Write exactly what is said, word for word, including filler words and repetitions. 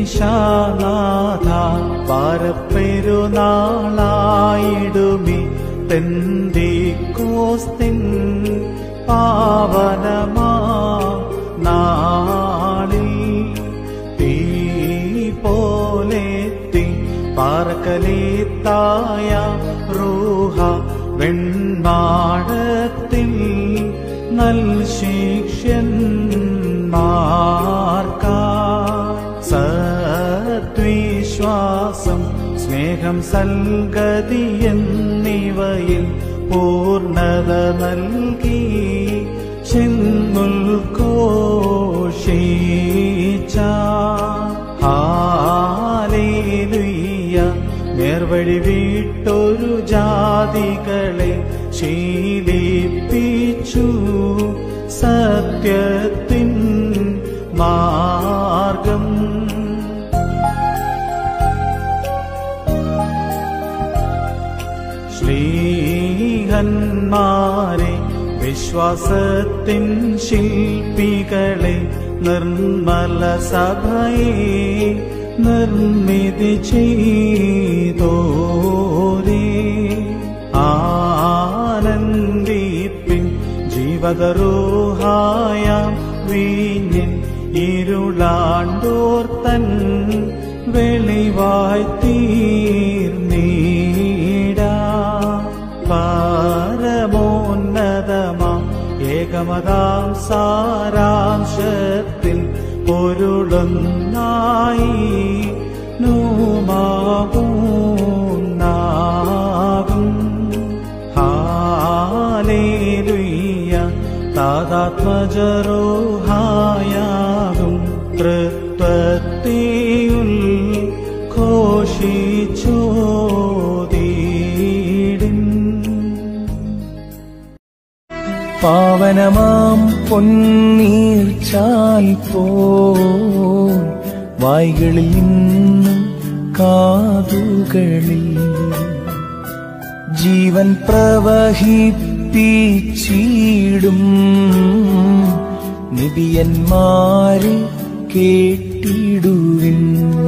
ഈശാനാഥ പാരപ്പെരുനാളായിടുമി പെന്തിക്കോസ്തിൻ പാവനമാ നാളിൽ തീ പോലെത്തി പാർക്കലേത്തായ റൂഹ വെണ്ണാടത്തിൽ നൽ ശിഷ്യന്മാർക്കായി സദ്വിശ്വാസം സ്നേഹം സൽഗതി എന്നിവയിൽ പൂർണ്ണത നൽകി ചെന്നുൽഘോഷിച്ച ഹല്ലേലൂയ നേർവഴി വിട്ടൊരു ജാതികളെ ശീലിപ്പിച്ചു സത്യത്തിൻ മാർഗം. ശ്ലീഹന്മാരെ വിശ്വാസത്തിൻ ശില്പികളെ നിർമ്മല സഭയെ നിർമ്മിതി ചെയ്തോരേ ആനന്ദിപ്പിൻ ജീവകരൂഹായ വീഞ്ഞിൻ ഇരുളാണ്ടോർത്തൻ വെളിവായി തീർന്നീടാ പരമോന്നതമാം ഏകമതാം സാരാംശത്തിൽ പൊരുളൊന്നായി നൂമാകും. ഹല്ലേലൂയ താതാത്മജരോഹായാകും തൃത്വത്തിൽ ഘോഷിച്ചോദീടിൻ. പാവനമാം പൊന്നീർച്ചാൽ പോൽ വായ്കളിൽ നിന്നും കാതുകളിൽ ജീവൻ പ്രവഹിപ്പിച്ചിടും നിബിയന്മാരെ കേട്ടിടുവിൻ.